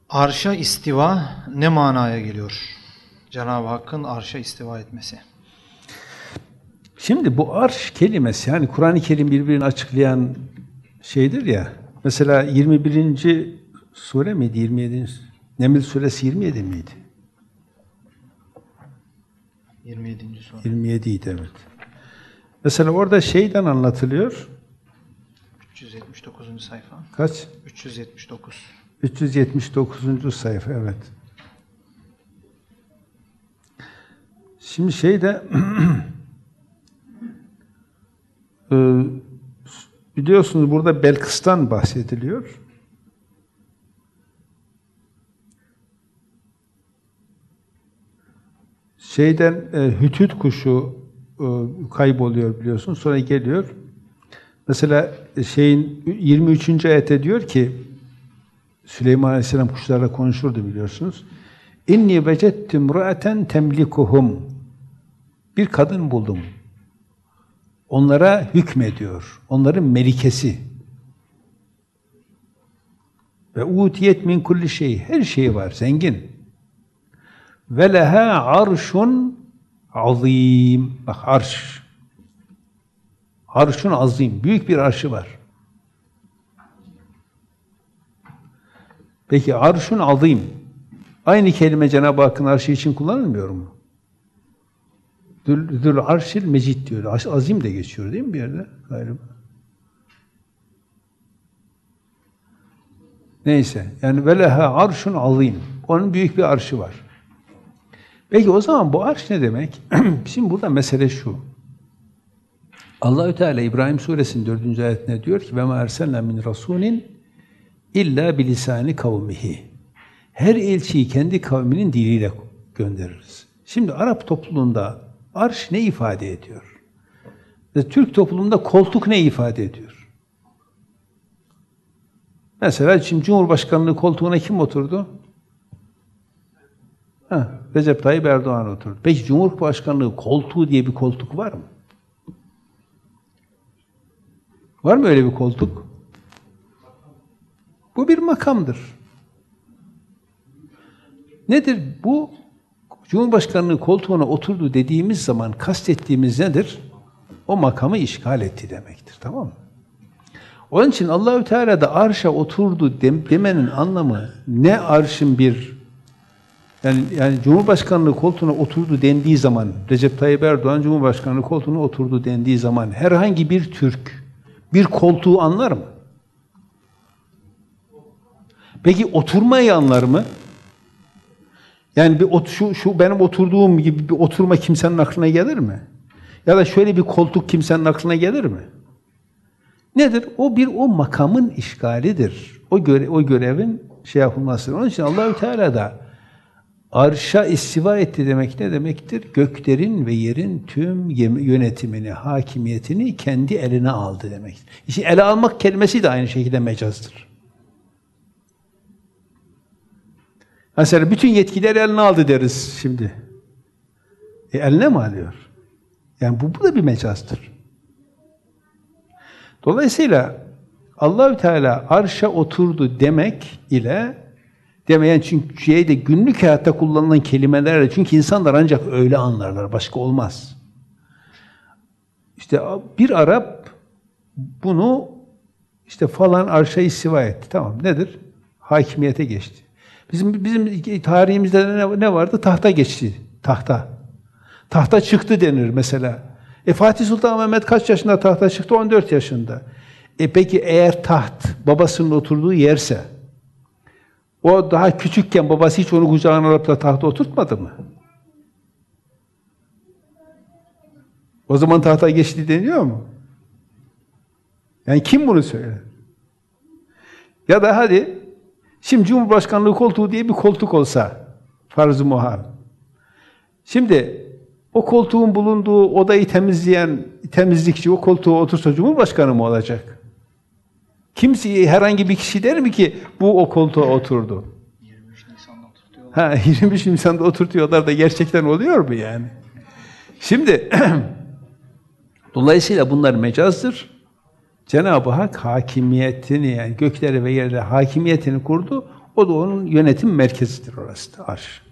Arşa istiva ne manaya geliyor? Cenab-ı Hakk'ın arşa istiva etmesi. Şimdi bu arş kelimesi, yani Kur'an-ı Kerim birbirini açıklayan şeydir ya. Mesela 21. sure miydi? 27. Neml suresi 27 miydi? 27. sure. 27 idi, evet. Mesela orada şeyden anlatılıyor. 379. sayfa. Kaç? 379. 379. sayfa, evet. Şimdi şeyde biliyorsunuz burada Belkıs'tan bahsediliyor. Şeyden hütüt kuşu kayboluyor biliyorsun. Sonra geliyor. Mesela şeyin 23. ayette diyor ki, Süleyman Aleyhisselam kuşlarla konuşurdu biliyorsunuz. İnni vecettum ra'aten temlikuhum. Bir kadın buldum. Onlara hükmediyor. Onların melikesi. Ve utiyet min kulli şey. Her şeyi var, zengin. Ve leha arşun azim. Bak, arş. Arşun azim. Büyük bir arşı var. Peki arşun azim. Aynı kelime Cenab-ı Hakk'ın arşı için kullanılmıyor mu? Zül arşil mecid diyor. Azim de geçiyor değil mi bir yerde? Galiba. Neyse. Yani veleha arşun azim. Onun büyük bir arşı var. Peki o zaman bu arş ne demek? Şimdi burada mesele şu. Allahü Teala İbrahim Suresinin 4. ayetinde diyor ki: "Ve ma erselna min rasulin illa bilisani kavmihi." Her elçiyi kendi kavminin diliyle göndeririz. Şimdi Arap topluluğunda arş ne ifade ediyor? Türk toplumunda koltuk ne ifade ediyor? Mesela şimdi Cumhurbaşkanlığı koltuğuna kim oturdu? Recep Tayyip Erdoğan oturdu. Peki Cumhurbaşkanlığı koltuğu diye bir koltuk var mı? Var mı öyle bir koltuk? Bu bir makamdır. Nedir bu? Cumhurbaşkanlığı koltuğuna oturdu dediğimiz zaman kastettiğimiz nedir? O makamı işgal etti demektir. Tamam mı? Onun için Allahü Teala da arşa oturdu demenin anlamı ne arşın bir yani Cumhurbaşkanlığı koltuğuna oturdu dendiği zaman, Recep Tayyip Erdoğan Cumhurbaşkanlığı koltuğuna oturdu dendiği zaman herhangi bir Türk bir koltuğu anlar mı? Peki oturmayı anlar mı? Yani şu benim oturduğum gibi bir oturma kimsenin aklına gelir mi? Ya da şöyle bir koltuk kimsenin aklına gelir mi? Nedir? O makamın işgalidir. O görevin şey yapılmasıdır. Onun için Allahü Teala da arşa istiva etti demek ne demektir? Göklerin ve yerin tüm yönetimini, hakimiyetini kendi eline aldı demektir. İşte ele almak kelimesi de aynı şekilde mecazdır. Mesela bütün yetkileri eline aldı deriz şimdi. Eline mi alıyor? Yani bu da bir mecazdır. Dolayısıyla Allahü Teala arşa oturdu demek ile demeyen çünkü günlük hayatta kullanılan kelimelerle, çünkü insanlar ancak öyle anlarlar, başka olmaz. İşte bir Arap bunu işte falan arşa istiva etti. Tamam, nedir? Hakimiyete geçti. Bizim tarihimizde ne vardı? Tahta geçti. Tahta. Tahta çıktı denir mesela. Fatih Sultan Mehmet kaç yaşında tahta çıktı? 14 yaşında. Peki eğer taht babasının oturduğu yerse, o daha küçükken babası hiç onu kucağına alıp da tahta oturtmadı mı? O zaman tahta geçti deniyor mu? Yani kim bunu söyler? Ya da hadi, şimdi Cumhurbaşkanlığı koltuğu diye bir koltuk olsa, farz-ı muhal. Şimdi o koltuğun bulunduğu odayı temizleyen temizlikçi o koltuğa otursa Cumhurbaşkanı mı olacak? Kimse, herhangi bir kişi der mi ki bu o koltuğa oturdu? 23 Nisan'da oturtuyorlar. 23 Nisan'da oturtuyorlar da gerçekten oluyor mu yani? Şimdi dolayısıyla bunlar mecazdır. Cenab-ı Hak hakimiyetini, yani gökleri ve yerlere hakimiyetini kurdu. O da onun yönetim merkezidir orası da arş.